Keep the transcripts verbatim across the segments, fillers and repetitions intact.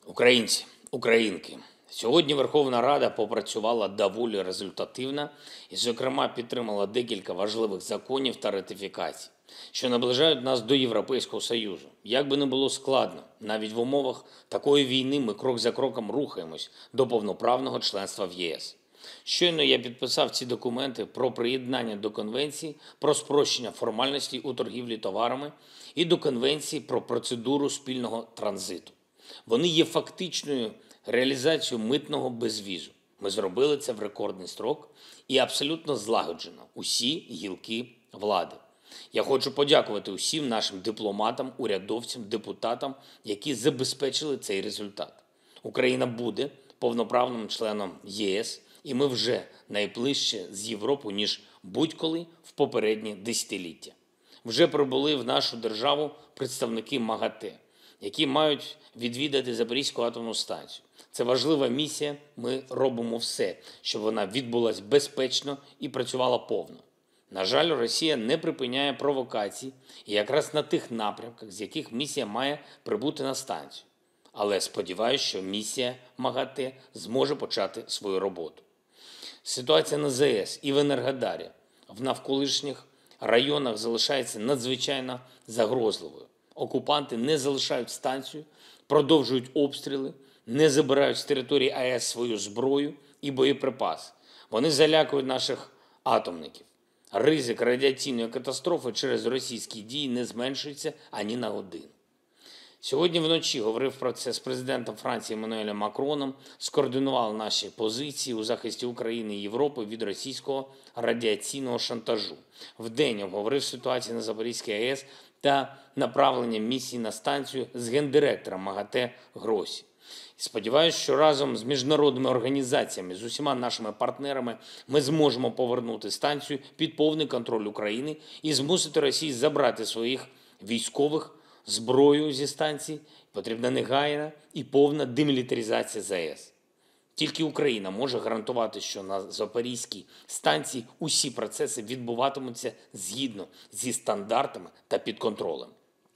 Українці, українки, сьогодні Верховна Рада попрацювала доволі результативно і, зокрема, підтримала декілька важливих законів та ратифікацій, що наближають нас до Європейського Союзу. Як би не було складно, навіть в умовах такої війни ми крок за кроком рухаємось до повноправного членства в ЄС. Щойно я підписав ці документи про приєднання до Конвенції про спрощення формальностей у торгівлі товарами і до Конвенції про процедуру спільного транзиту. Вони є фактичною реалізацією митного безвізу. Ми зробили це в рекордний строк і абсолютно злагоджено усі гілки влади. Я хочу подякувати усім нашим дипломатам, урядовцям, депутатам, які забезпечили цей результат. Україна буде повноправним членом ЄС, і ми вже найближче з Європою, ніж будь-коли в попередні десятиліття. Вже прибули в нашу державу представники МАГАТЕ, які мають відвідати Запорізьку атомну станцію. Це важлива місія, ми робимо все, щоб вона відбулась безпечно і працювала повно. На жаль, Росія не припиняє провокацій і якраз на тих напрямках, з яких місія має прибути на станцію. Але сподіваюся, що місія МАГАТЕ зможе почати свою роботу. Ситуація на ЗАЕС і в Енергодарі в навколишніх районах залишається надзвичайно загрозливою. Окупанти не залишають станцію, продовжують обстріли, не забирають з території АЕС свою зброю і боєприпаси. Вони залякують наших атомників. Ризик радіаційної катастрофи через російські дії не зменшується ані на годину. Сьогодні вночі говорив про це з президентом Франції Еммануелем Макроном, скоординував наші позиції у захисті України і Європи від російського радіаційного шантажу. Вдень обговорив ситуацію на Запорізькій АЕС та направлення місії на станцію з гендиректором МАГАТЕ Гросі. Сподіваюся, що разом з міжнародними організаціями, з усіма нашими партнерами ми зможемо повернути станцію під повний контроль України і змусити Росію забрати своїх військових, зброю зі станції. Потрібна негайна і повна демілітаризація ЗАЕС. Тільки Україна може гарантувати, що на Запорізькій станції усі процеси відбуватимуться згідно зі стандартами та під контролем.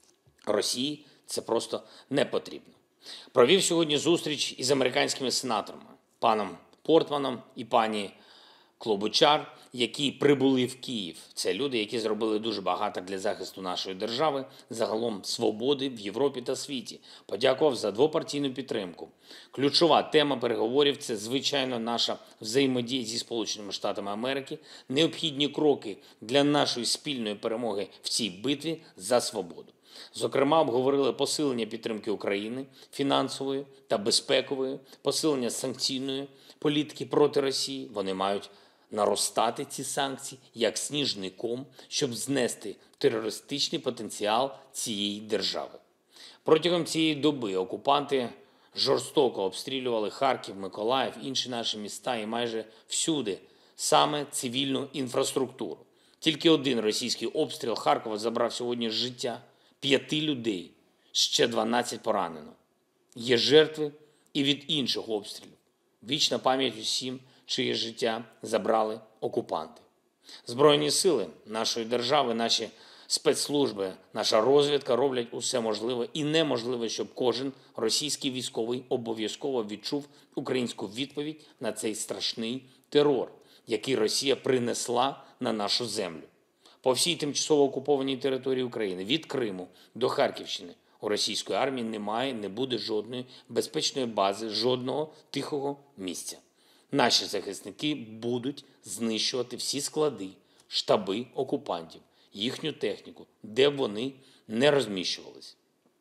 Росії це просто не потрібно. Провів сьогодні зустріч із американськими сенаторами, паном Портманом і пані Клобучар, які прибули в Київ. Це люди, які зробили дуже багато для захисту нашої держави, загалом свободи в Європі та світі. Подякував за двопартійну підтримку. Ключова тема переговорів – це, звичайно, наша взаємодія зі Сполученими Штатами Америки, необхідні кроки для нашої спільної перемоги в цій битві за свободу. Зокрема, обговорили посилення підтримки України, фінансової та безпекової, посилення санкційної політики проти Росії. Вони мають наростати, ці санкції, як сніжний ком, щоб знести терористичний потенціал цієї держави. Протягом цієї доби окупанти жорстоко обстрілювали Харків, Миколаїв, інші наші міста і майже всюди саме цивільну інфраструктуру. Тільки один російський обстріл Харкова забрав сьогодні життя п'яти людей, ще дванадцять поранено. Є жертви і від інших обстрілів. Вічна пам'ять усім, чиє життя забрали окупанти. Збройні сили нашої держави, наші спецслужби, наша розвідка роблять усе можливе і неможливе, щоб кожен російський військовий обов'язково відчув українську відповідь на цей страшний терор, який Росія принесла на нашу землю. По всій тимчасово окупованій території України, від Криму до Харківщини, у російської армії немає, не буде жодної безпечної бази, жодного тихого місця. Наші захисники будуть знищувати всі склади, штаби окупантів, їхню техніку, де б вони не розміщувалися.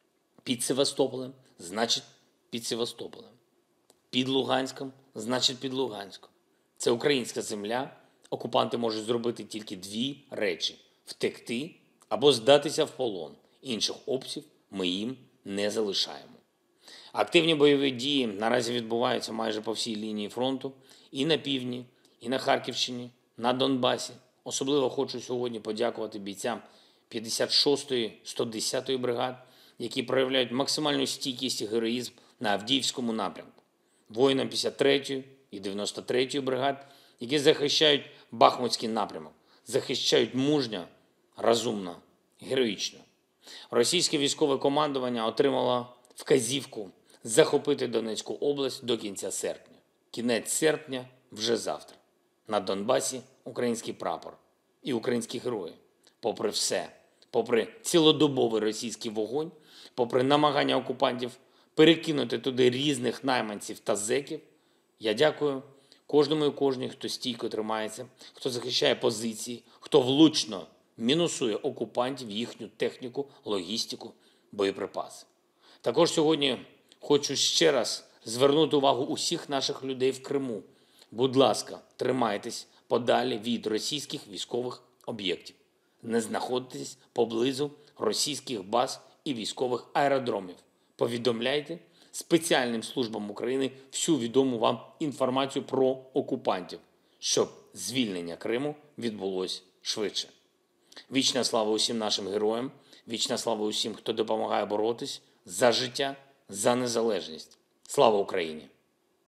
Під Севастополем – значить під Севастополем. Під Луганськом – значить під Луганськом. Це українська земля. Окупанти можуть зробити тільки дві речі – втекти або здатися в полон. Інших опцій ми їм не залишаємо. Активні бойові дії наразі відбуваються майже по всій лінії фронту і на півдні, і на Харківщині, на Донбасі. Особливо хочу сьогодні подякувати бійцям п'ятдесят шостої, сто десятої бригад, які проявляють максимальну стійкість і героїзм на Авдіївському напрямку. Воїнам п'ятдесят третьої і дев'яносто третьої бригад, які захищають Бахмутський напрямок, захищають мужньо, розумно, героїчно. Російське військове командування отримало вказівку захопити Донецьку область до кінця серпня. Кінець серпня вже завтра. На Донбасі український прапор і українські герої. Попри все, попри цілодобовий російський вогонь, попри намагання окупантів перекинути туди різних найманців та зеків, я дякую кожному і кожній, хто стійко тримається, хто захищає позиції, хто влучно мінусує окупантів, їхню техніку, логістику, боєприпаси. Також сьогодні хочу ще раз звернути увагу усіх наших людей в Криму. Будь ласка, тримайтесь подалі від російських військових об'єктів. Не знаходитесь поблизу російських баз і військових аеродромів. Повідомляйте спеціальним службам України всю відому вам інформацію про окупантів, щоб звільнення Криму відбулось швидше. Вічна слава усім нашим героям, вічна слава усім, хто допомагає боротись за життя, за незалежність. Слава Україні!